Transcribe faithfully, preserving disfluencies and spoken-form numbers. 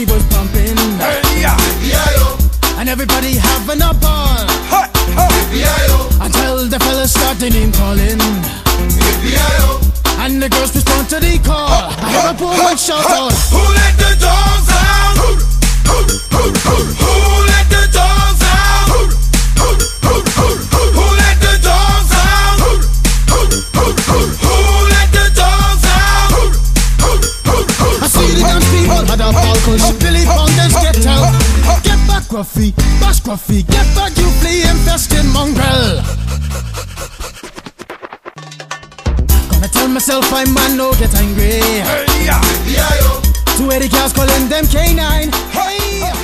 she was pumping. Hey, yeah. And everybody having a ball. Hey, hey. Until the fellas start the name calling. And the girls respond to the call. I hear a poor one shout out, who let the dogs out? Who, who, who, who, who let the dogs out? Who, who, who, who, who let the dogs out? Who, who, who, who, who let the dogs out? Who, who, who, who, I see the dance people had a ball push. Billy Fountains get out. Get back, Gruffy, bash Gruffy. Get back, you flea infested mongrel. Gonna tell myself I man no get angry. hey, yeah. Two eighty cars calling them K nine. Hey.